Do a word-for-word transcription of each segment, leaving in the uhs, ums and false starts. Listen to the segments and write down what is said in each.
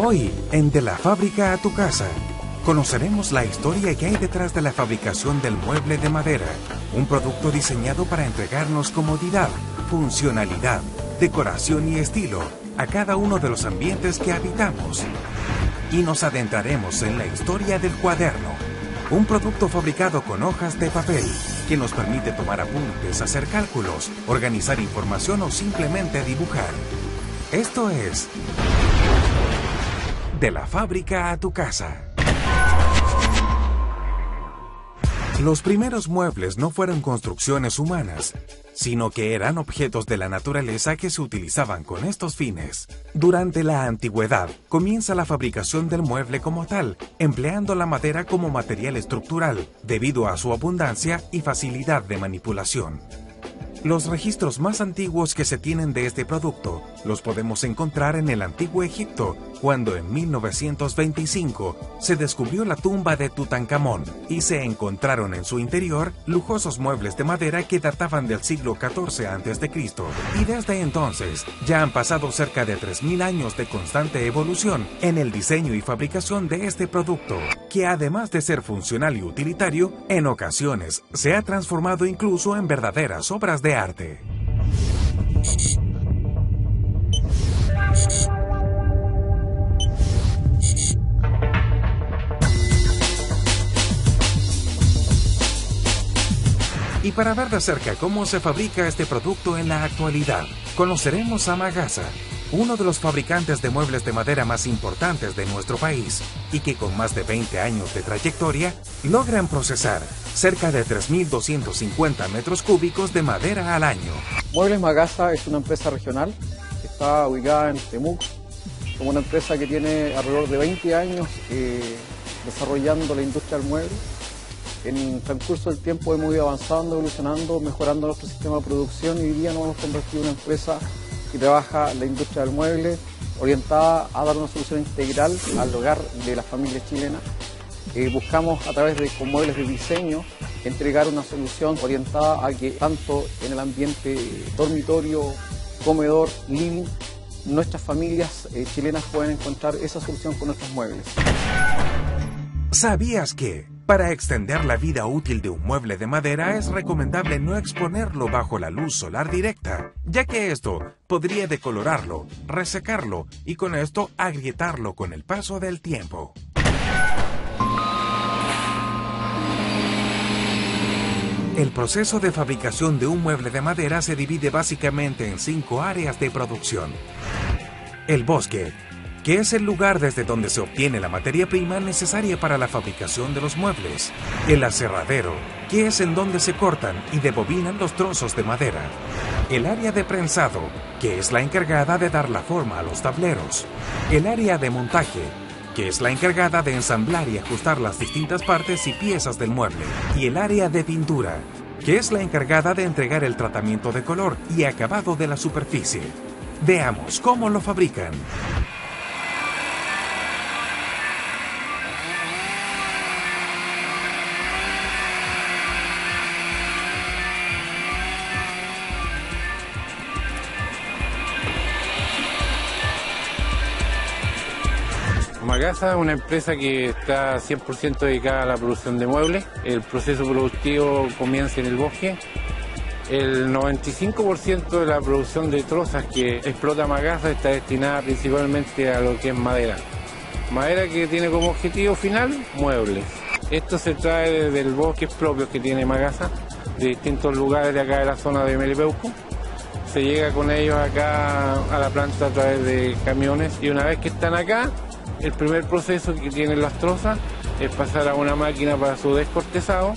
Hoy, en De la Fábrica a tu Casa, conoceremos la historia que hay detrás de la fabricación del mueble de madera, un producto diseñado para entregarnos comodidad, funcionalidad, decoración y estilo a cada uno de los ambientes que habitamos. Y nos adentraremos en la historia del cuaderno, un producto fabricado con hojas de papel que nos permite tomar apuntes, hacer cálculos, organizar información o simplemente dibujar. Esto es De la Fábrica a tu Casa. Los primeros muebles no fueron construcciones humanas, sino que eran objetos de la naturaleza que se utilizaban con estos fines. Durante la antigüedad, comienza la fabricación del mueble como tal, empleando la madera como material estructural, debido a su abundancia y facilidad de manipulación. Los registros más antiguos que se tienen de este producto los podemos encontrar en el Antiguo Egipto, cuando en mil novecientos veinticinco se descubrió la tumba de Tutankamón y se encontraron en su interior lujosos muebles de madera que databan del siglo catorce antes de Cristo. Y desde entonces ya han pasado cerca de tres mil años de constante evolución en el diseño y fabricación de este producto, que además de ser funcional y utilitario, en ocasiones se ha transformado incluso en verdaderas obras de arte. Y para ver de cerca cómo se fabrica este producto en la actualidad, conoceremos a Magasa, uno de los fabricantes de muebles de madera más importantes de nuestro país, y que con más de veinte años de trayectoria, logran procesar cerca de tres mil doscientos cincuenta metros cúbicos de madera al año. Muebles Magasa es una empresa regional que está ubicada en Temuco, como una empresa que tiene alrededor de veinte años eh, desarrollando la industria del mueble. En el transcurso del tiempo hemos ido avanzando, evolucionando, mejorando nuestro sistema de producción y hoy día nos hemos convertido en una empresa que trabaja en la industria del mueble, orientada a dar una solución integral al hogar de las familias chilenas. Eh, buscamos a través de con muebles de diseño entregar una solución orientada a que tanto en el ambiente dormitorio, comedor, living, nuestras familias eh, chilenas pueden encontrar esa solución con nuestros muebles. ¿Sabías que para extender la vida útil de un mueble de madera es recomendable no exponerlo bajo la luz solar directa, ya que esto podría decolorarlo, resecarlo y con esto agrietarlo con el paso del tiempo? El proceso de fabricación de un mueble de madera se divide básicamente en cinco áreas de producción. El bosque, que es el lugar desde donde se obtiene la materia prima necesaria para la fabricación de los muebles. El aserradero, que es en donde se cortan y debobinan los trozos de madera. El área de prensado, que es la encargada de dar la forma a los tableros. El área de montaje, que es la encargada de ensamblar y ajustar las distintas partes y piezas del mueble. Y el área de pintura, que es la encargada de entregar el tratamiento de color y acabado de la superficie. Veamos cómo lo fabrican. Magasa es una empresa que está cien por ciento dedicada a la producción de muebles. El proceso productivo comienza en el bosque. El noventa y cinco por ciento de la producción de trozas que explota Magasa está destinada principalmente a lo que es madera. Madera que tiene como objetivo final muebles. Esto se trae desde el bosque propio que tiene Magasa, de distintos lugares de acá de la zona de Melipeuco. Se llega con ellos acá a la planta a través de camiones y una vez que están acá, el primer proceso que tienen las trozas es pasar a una máquina para su descortezado.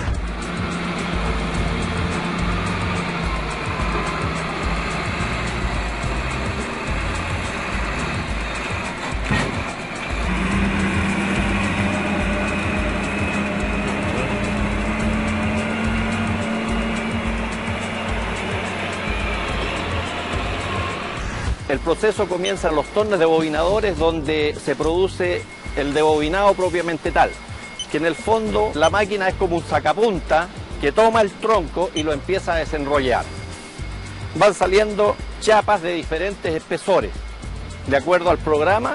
El proceso comienza en los tornos debobinadores, donde se produce el debobinado propiamente tal, que en el fondo la máquina es como un sacapunta que toma el tronco y lo empieza a desenrollar. Van saliendo chapas de diferentes espesores, de acuerdo al programa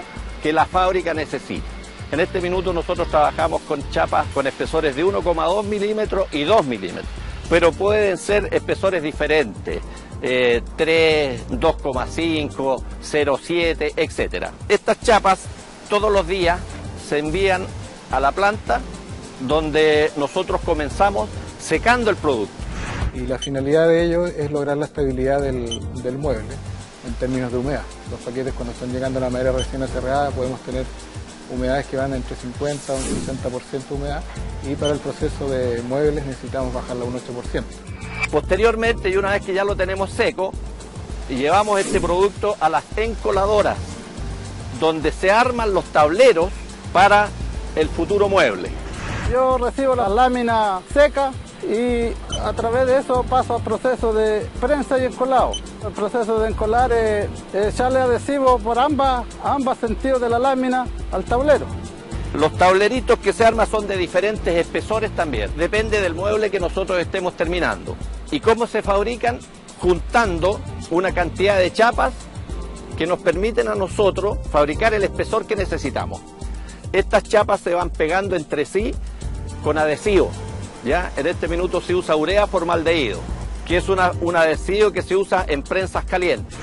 que la fábrica necesita. En este minuto nosotros trabajamos con chapas con espesores de uno coma dos milímetros y dos milímetros, pero pueden ser espesores diferentes, eh, tres, dos coma cinco, cero coma siete, etcétera. Estas chapas todos los días se envían a la planta donde nosotros comenzamos secando el producto. Y la finalidad de ello es lograr la estabilidad del, del mueble en términos de humedad. Los paquetes cuando están llegando a la madera recién aserrada podemos tener humedades que van entre cincuenta y un sesenta por ciento de humedad, y para el proceso de muebles necesitamos bajarla a un ocho por ciento. Posteriormente, y una vez que ya lo tenemos seco, llevamos este producto a las encoladoras, donde se arman los tableros para el futuro mueble. Yo recibo la lámina seca y a través de eso paso al proceso de prensa y encolado. El proceso de encolar es echarle adhesivo por ambas, ambos sentidos de la lámina al tablero. Los tableritos que se arman son de diferentes espesores también, depende del mueble que nosotros estemos terminando. ¿Y cómo se fabrican? Juntando una cantidad de chapas que nos permiten a nosotros fabricar el espesor que necesitamos. Estas chapas se van pegando entre sí con adhesivo. ¿Ya? En este minuto se usa urea formaldehído, que es una, un adhesivo que se usa en prensas calientes.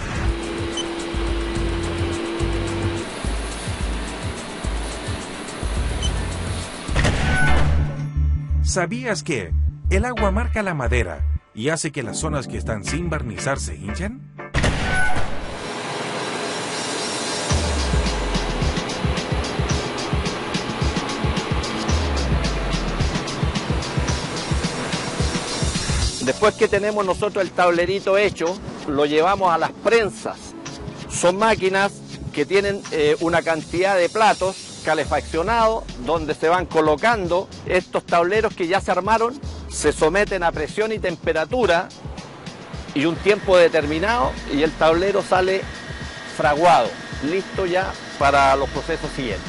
¿Sabías que el agua marca la madera y hace que las zonas que están sin barnizar se hinchen? Después que tenemos nosotros el tablerito hecho, lo llevamos a las prensas. Son máquinas que tienen eh, una cantidad de platos calefaccionados donde se van colocando estos tableros que ya se armaron, se someten a presión y temperatura y un tiempo determinado, y el tablero sale fraguado, listo ya para los procesos siguientes.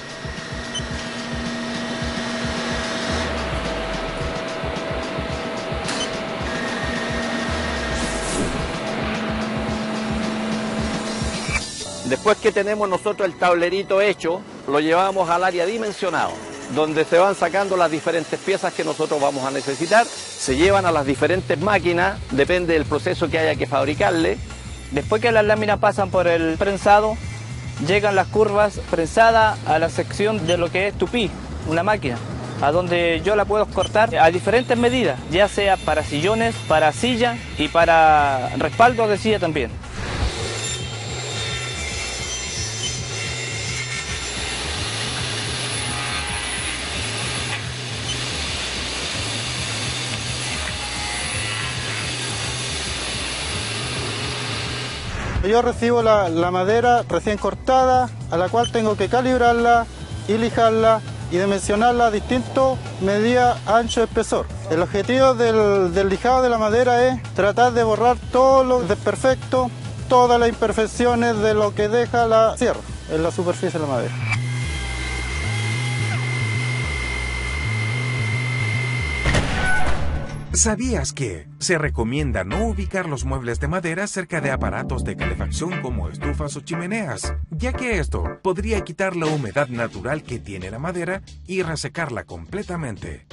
Después que tenemos nosotros el tablerito hecho, lo llevamos al área dimensionado, donde se van sacando las diferentes piezas que nosotros vamos a necesitar, se llevan a las diferentes máquinas, depende del proceso que haya que fabricarle. Después que las láminas pasan por el prensado, llegan las curvas prensadas a la sección de lo que es tupí, una máquina, a donde yo la puedo cortar a diferentes medidas, ya sea para sillones, para silla y para respaldos de silla también. Yo recibo la, la madera recién cortada, a la cual tengo que calibrarla y lijarla y dimensionarla a distintas medidas, ancho, espesor. El objetivo del, del lijado de la madera es tratar de borrar todos los desperfectos, todas las imperfecciones de lo que deja la sierra en la superficie de la madera. ¿Sabías que se recomienda no ubicar los muebles de madera cerca de aparatos de calefacción como estufas o chimeneas, ya que esto podría quitar la humedad natural que tiene la madera y resecarla completamente?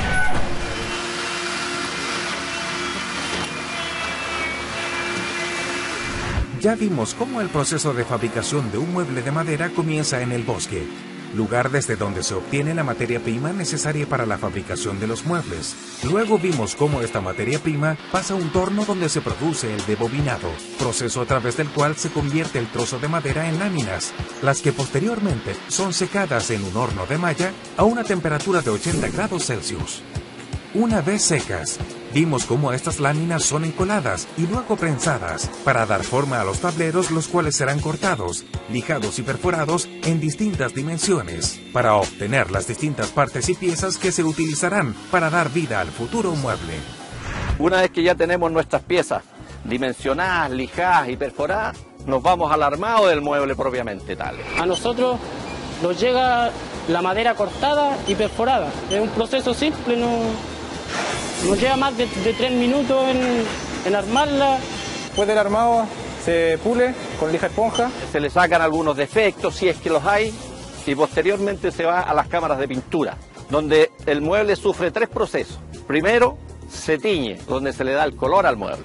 Ya vimos cómo el proceso de fabricación de un mueble de madera comienza en el bosque, lugar desde donde se obtiene la materia prima necesaria para la fabricación de los muebles. Luego vimos cómo esta materia prima pasa a un torno donde se produce el debobinado, proceso a través del cual se convierte el trozo de madera en láminas, las que posteriormente son secadas en un horno de malla a una temperatura de ochenta grados Celsius. Una vez secas, vimos cómo estas láminas son encoladas y luego prensadas para dar forma a los tableros, los cuales serán cortados, lijados y perforados en distintas dimensiones para obtener las distintas partes y piezas que se utilizarán para dar vida al futuro mueble. Una vez que ya tenemos nuestras piezas dimensionadas, lijadas y perforadas, nos vamos al armado del mueble propiamente tal. A nosotros nos llega la madera cortada y perforada. Es un proceso simple, no... Nos lleva más de, de tres minutos en, en armarla. Después del armado se pule con lija esponja. Se le sacan algunos defectos, si es que los hay, y posteriormente se va a las cámaras de pintura, donde el mueble sufre tres procesos. Primero, se tiñe, donde se le da el color al mueble.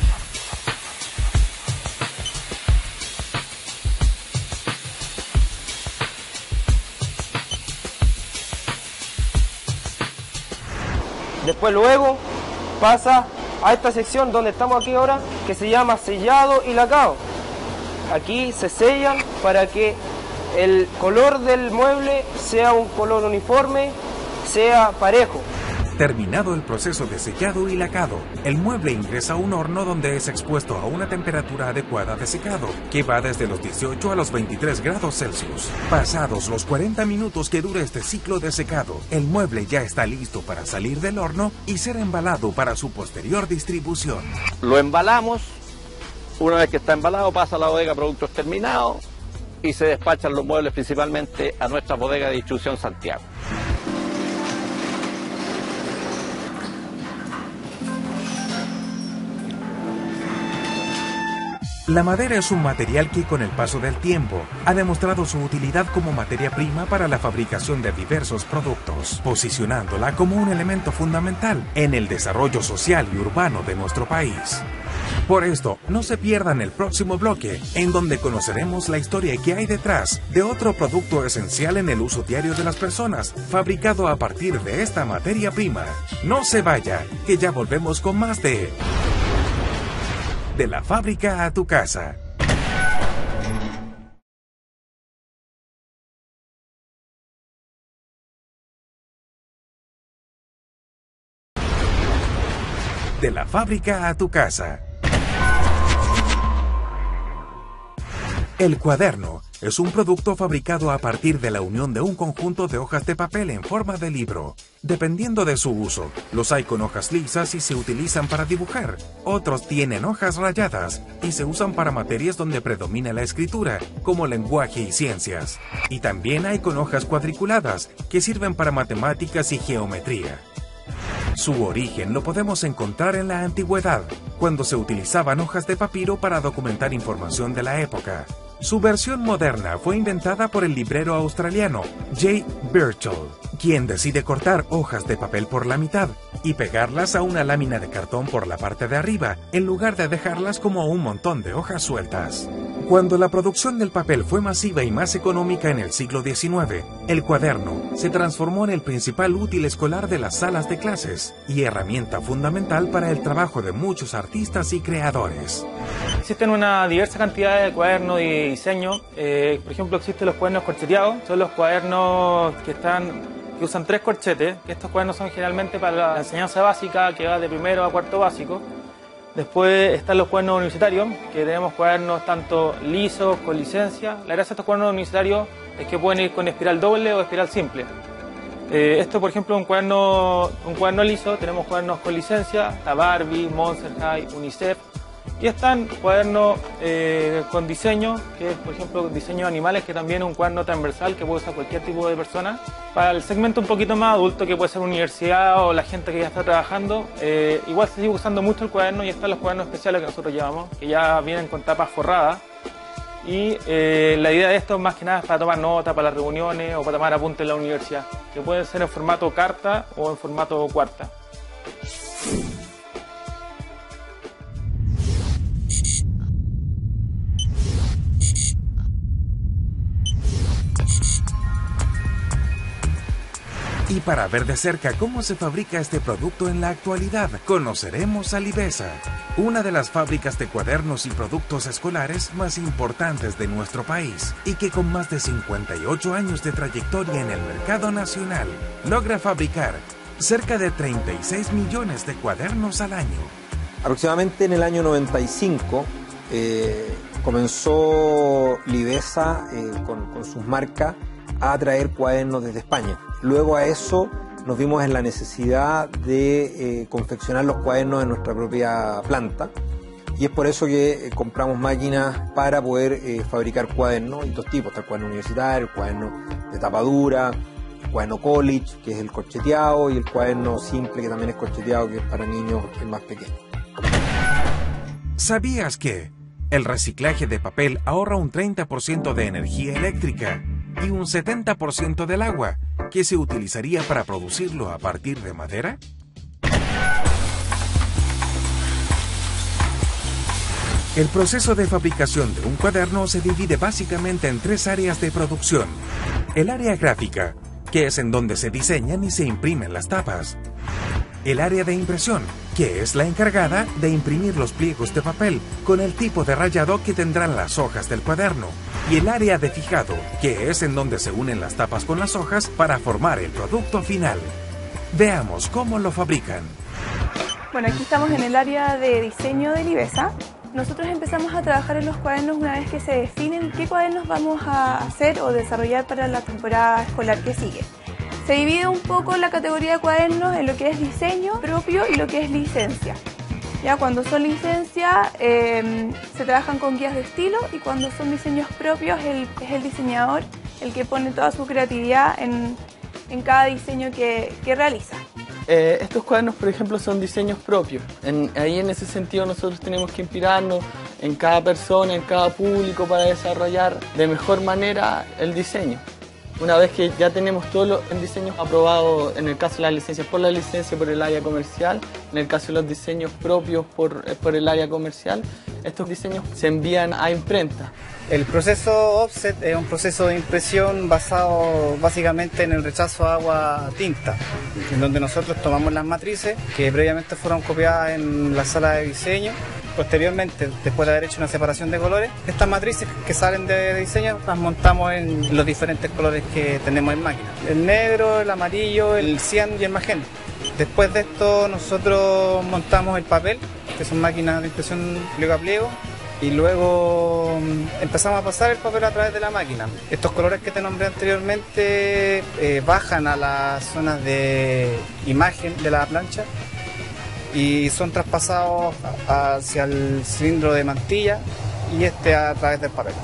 Después luego pasa a esta sección donde estamos aquí ahora, que se llama sellado y lacado. Aquí se sellan para que el color del mueble sea un color uniforme, sea parejo. Terminado el proceso de sellado y lacado, el mueble ingresa a un horno donde es expuesto a una temperatura adecuada de secado, que va desde los dieciocho a los veintitrés grados Celsius. Pasados los cuarenta minutos que dura este ciclo de secado, el mueble ya está listo para salir del horno y ser embalado para su posterior distribución. Lo embalamos, una vez que está embalado pasa a la bodega productos terminados y se despachan los muebles principalmente a nuestra bodega de distribución Santiago. La madera es un material que con el paso del tiempo ha demostrado su utilidad como materia prima para la fabricación de diversos productos, posicionándola como un elemento fundamental en el desarrollo social y urbano de nuestro país. Por esto, no se pierdan el próximo bloque, en donde conoceremos la historia que hay detrás de otro producto esencial en el uso diario de las personas, fabricado a partir de esta materia prima. No se vaya, que ya volvemos con más de... De la fábrica a tu casa. De la fábrica a tu casa. El cuaderno es un producto fabricado a partir de la unión de un conjunto de hojas de papel en forma de libro. Dependiendo de su uso, los hay con hojas lisas y se utilizan para dibujar. Otros tienen hojas rayadas y se usan para materias donde predomina la escritura, como lenguaje y ciencias. Y también hay con hojas cuadriculadas, que sirven para matemáticas y geometría. Su origen lo podemos encontrar en la antigüedad, cuando se utilizaban hojas de papiro para documentar información de la época. Su versión moderna fue inventada por el librero australiano J. Birchall, quien decide cortar hojas de papel por la mitad y pegarlas a una lámina de cartón por la parte de arriba, en lugar de dejarlas como un montón de hojas sueltas. Cuando la producción del papel fue masiva y más económica en el siglo diecinueve, el cuaderno se transformó en el principal útil escolar de las salas de clases y herramienta fundamental para el trabajo de muchos artistas y creadores. Existen una diversa cantidad de cuadernos y diseños. Eh, por ejemplo, existen los cuadernos corcheteados. Son los cuadernos que están que usan tres corchetes, que estos cuadernos son generalmente para la enseñanza básica, que va de primero a cuarto básico. Después están los cuadernos universitarios, que tenemos cuadernos tanto lisos, con licencia. La gracia de estos cuadernos universitarios es que pueden ir con espiral doble o espiral simple. Eh, esto, por ejemplo, un cuaderno, un cuaderno liso, tenemos cuadernos con licencia, está Barbie, Monster High, UNICEF. Y están cuadernos eh, con diseño, que es, por ejemplo, diseño de animales, que también es un cuaderno transversal que puede usar cualquier tipo de persona. Para el segmento un poquito más adulto, que puede ser universidad o la gente que ya está trabajando, eh, igual se sigue usando mucho el cuaderno y están los cuadernos especiales que nosotros llevamos, que ya vienen con tapas forradas. Y eh, la idea de esto más que nada es para tomar nota, para las reuniones o para tomar apuntes en la universidad, que pueden ser en formato carta o en formato cuarta. Y para ver de cerca cómo se fabrica este producto en la actualidad, conoceremos a Livesa, una de las fábricas de cuadernos y productos escolares más importantes de nuestro país y que con más de cincuenta y ocho años de trayectoria en el mercado nacional, logra fabricar cerca de treinta y seis millones de cuadernos al año. Aproximadamente en el año noventa y cinco eh, comenzó Livesa eh, con, con sus marcas a traer cuadernos desde España. Luego a eso nos vimos en la necesidad de eh, confeccionar los cuadernos en nuestra propia planta y es por eso que eh, compramos máquinas para poder eh, fabricar cuadernos de dos tipos, el cuaderno universitario, el cuaderno de tapa dura, el cuaderno college, que es el corcheteado, y el cuaderno simple, que también es corcheteado, que es para niños más pequeños. ¿Sabías que el reciclaje de papel ahorra un treinta por ciento de energía eléctrica? y un setenta por ciento del agua, que se utilizaría para producirlo a partir de madera? El proceso de fabricación de un cuaderno se divide básicamente en tres áreas de producción. El área gráfica, que es en donde se diseñan y se imprimen las tapas. El área de impresión, que es la encargada de imprimir los pliegos de papel con el tipo de rayado que tendrán las hojas del cuaderno. Y el área de fijado, que es en donde se unen las tapas con las hojas para formar el producto final. Veamos cómo lo fabrican. Bueno, aquí estamos en el área de diseño de Livesa. Nosotros empezamos a trabajar en los cuadernos una vez que se definen qué cuadernos vamos a hacer o desarrollar para la temporada escolar que sigue. Se divide un poco la categoría de cuadernos en lo que es diseño propio y lo que es licencia. Ya cuando son licencia eh, se trabajan con guías de estilo, y cuando son diseños propios el, es el diseñador el que pone toda su creatividad en, en cada diseño que, que realiza. Eh, estos cuadernos, por ejemplo, son diseños propios. En, ahí en ese sentido nosotros tenemos que inspirarnos en cada persona, en cada público, para desarrollar de mejor manera el diseño. Una vez que ya tenemos todos los diseños aprobados, en el caso de las licencias por la licencia por el área comercial, en el caso de los diseños propios por, por el área comercial, estos diseños se envían a imprenta. El proceso offset es un proceso de impresión basado básicamente en el rechazo a agua tinta, en donde nosotros tomamos las matrices que previamente fueron copiadas en la sala de diseño. Posteriormente, después de haber hecho una separación de colores, estas matrices que salen de diseño las montamos en los diferentes colores que tenemos en máquina. El negro, el amarillo, el cian y el magenta. Después de esto nosotros montamos el papel, que son máquinas de impresión pliego a pliego, y luego empezamos a pasar el papel a través de la máquina. Estos colores que te nombré anteriormente eh, bajan a las zonas de imagen de la plancha y son traspasados hacia el cilindro de mantilla y este a través del papel.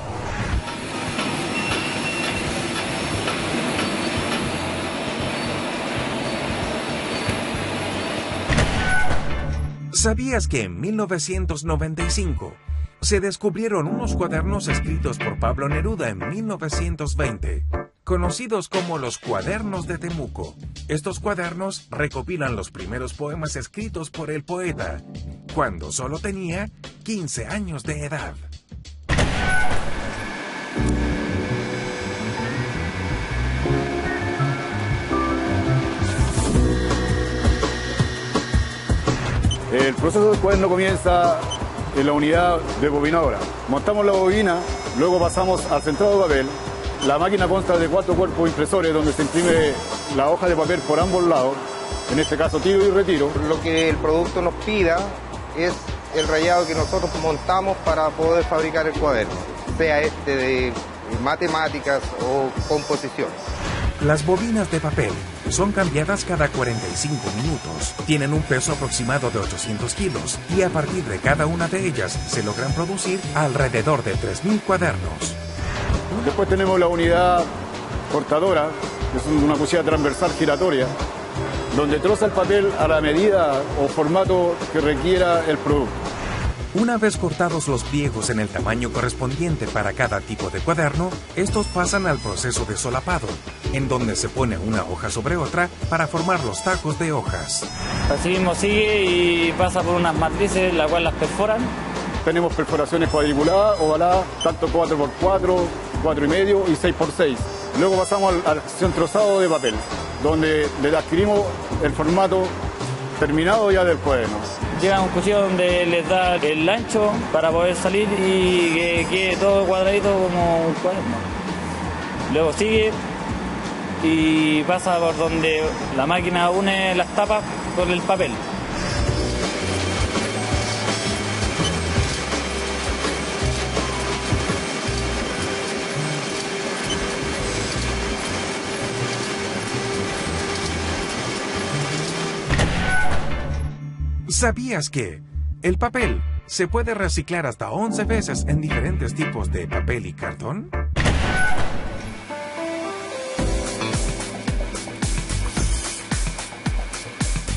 ¿Sabías que en mil novecientos noventa y cinco se descubrieron unos cuadernos escritos por Pablo Neruda en mil novecientos veinte, conocidos como los Cuadernos de Temuco? Estos cuadernos recopilan los primeros poemas escritos por el poeta, cuando solo tenía quince años de edad. El proceso del cuaderno comienza en la unidad de bobinadora. Montamos la bobina, luego pasamos al centrado de papel. La máquina consta de cuatro cuerpos impresores donde se imprime la hoja de papel por ambos lados, en este caso tiro y retiro. Lo que el producto nos pida es el rayado que nosotros montamos para poder fabricar el cuaderno, sea este de matemáticas o composición. Las bobinas de papel son cambiadas cada cuarenta y cinco minutos, tienen un peso aproximado de ochocientos kilos y a partir de cada una de ellas se logran producir alrededor de tres mil cuadernos. Después tenemos la unidad cortadora, que es una cuchilla transversal giratoria, donde troza el papel a la medida o formato que requiera el producto. Una vez cortados los pliegos en el tamaño correspondiente para cada tipo de cuaderno, estos pasan al proceso de solapado, en donde se pone una hoja sobre otra para formar los tacos de hojas. Así mismo sigue y pasa por unas matrices, las cuales las perforan. Tenemos perforaciones cuadriculadas, ovaladas, tanto cuatro por cuatro, cuatro y medio y seis por seis. Luego pasamos al, al trozado de papel, donde le adquirimos el formato terminado ya del cuaderno. Llega a un cuchillo donde les da el ancho para poder salir y que quede todo cuadradito como un cuaderno. Luego sigue y pasa por donde la máquina une las tapas con el papel. ¿Sabías que el papel se puede reciclar hasta once veces en diferentes tipos de papel y cartón?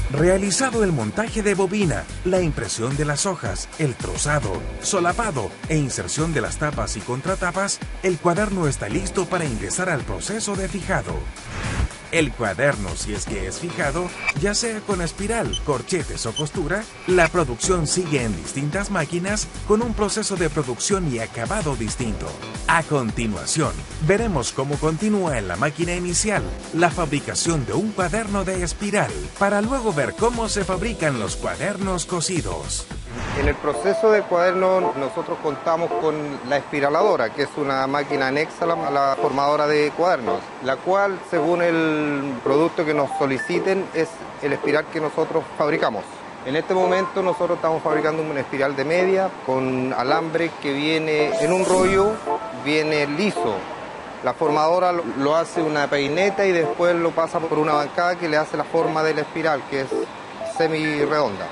Realizado el montaje de bobina, la impresión de las hojas, el trozado, solapado e inserción de las tapas y contratapas, el cuaderno está listo para ingresar al proceso de fijado. El cuaderno, si es que es fijado, ya sea con espiral, corchetes o costura, la producción sigue en distintas máquinas con un proceso de producción y acabado distinto. A continuación, veremos cómo continúa en la máquina inicial la fabricación de un cuaderno de espiral, para luego ver cómo se fabrican los cuadernos cosidos. En el proceso del cuaderno nosotros contamos con la espiraladora, que es una máquina anexa a la, a la formadora de cuadernos, la cual, según el producto que nos soliciten, es el espiral que nosotros fabricamos. En este momento nosotros estamos fabricando una espiral de media con alambre que viene en un rollo, viene liso. La formadora lo hace una peineta y después lo pasa por una bancada que le hace la forma de la espiral, que es semi redonda.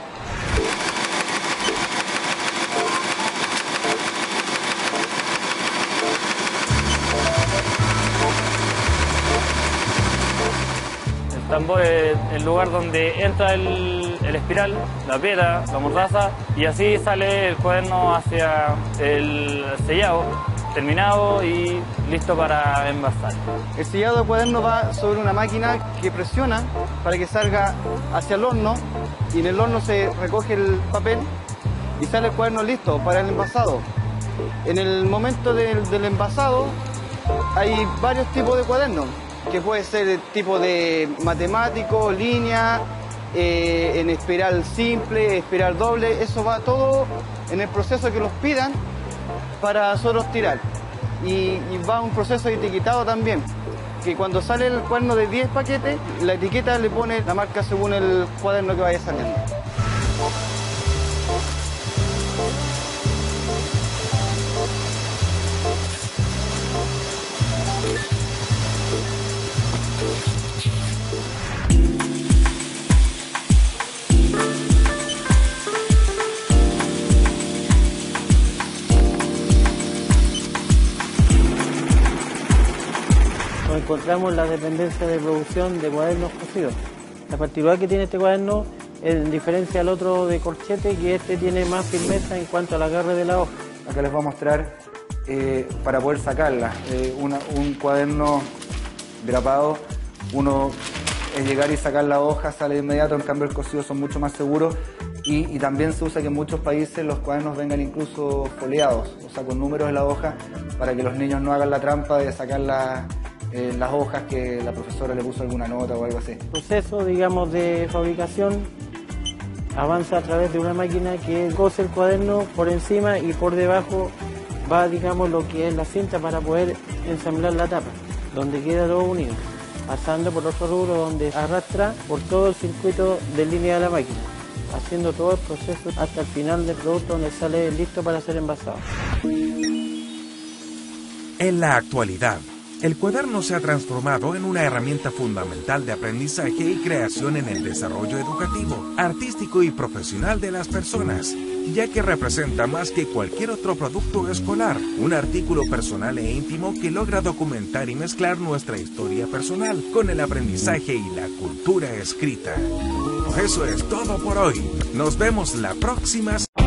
El tambor es el lugar donde entra el, el espiral, la piedra, la mordaza, y así sale el cuaderno hacia el sellado, terminado y listo para envasar. El sellado de cuaderno va sobre una máquina que presiona para que salga hacia el horno, y en el horno se recoge el papel y sale el cuaderno listo para el envasado. En el momento del, del envasado hay varios tipos de cuadernos, que puede ser el tipo de matemático, línea, eh, en espiral simple, espiral doble. Eso va todo en el proceso que los pidan para nosotros tirar. Y, y va un proceso de etiquetado también, que cuando sale el cuaderno de diez paquetes, la etiqueta le pone la marca según el cuaderno que vaya saliendo. Encontramos la dependencia de producción de cuadernos cosidos. La particularidad que tiene este cuaderno, en diferencia al otro de corchete, que este tiene más firmeza en cuanto al agarre de la hoja. Acá les voy a mostrar eh, para poder sacarla. Eh, una, un cuaderno grapado, uno es llegar y sacar la hoja, sale de inmediato, en cambio el cosido son mucho más seguros. Y, y también se usa que en muchos países los cuadernos vengan incluso foliados, o sea, con números en la hoja, para que los niños no hagan la trampa de sacar la, eh, las hojas que la profesora le puso alguna nota o algo así. El proceso, digamos, de fabricación avanza a través de una máquina que cose el cuaderno por encima y por debajo va, digamos, lo que es la cinta para poder ensamblar la tapa, donde queda todo unido, pasando por otro rubro donde arrastra por todo el circuito de línea de la máquina, haciendo todo el proceso hasta el final del producto donde sale listo para ser envasado. En la actualidad, el cuaderno se ha transformado en una herramienta fundamental de aprendizaje y creación en el desarrollo educativo, artístico y profesional de las personas, ya que representa más que cualquier otro producto escolar, un artículo personal e íntimo que logra documentar y mezclar nuestra historia personal con el aprendizaje y la cultura escrita. Eso es todo por hoy. Nos vemos la próxima semana.